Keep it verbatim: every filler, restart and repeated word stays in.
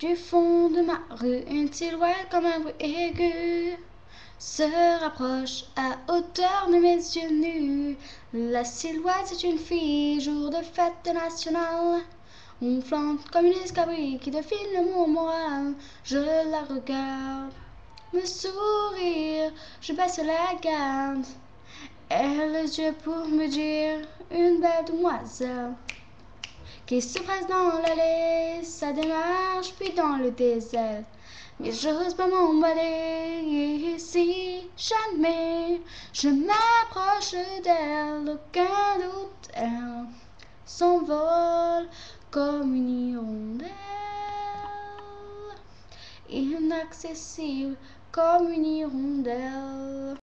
Du fond de ma rue, une silhouette comme un bruit aigu se rapproche à hauteur de mes yeux nus. La silhouette, c'est une fille, jour de fête nationale. On flanque comme une escabrie qui défile le mot moral. Je la regarde, me sourire, je baisse la garde. Elle a les yeux pour me dire, une belle demoiselle qui se presse dans l'allée, sa démarche puis dans le désert. Mais j'ose pas m'emballer ici, jamais je m'approche d'elle, aucun doute, elle s'envole comme une hirondelle, inaccessible comme une hirondelle.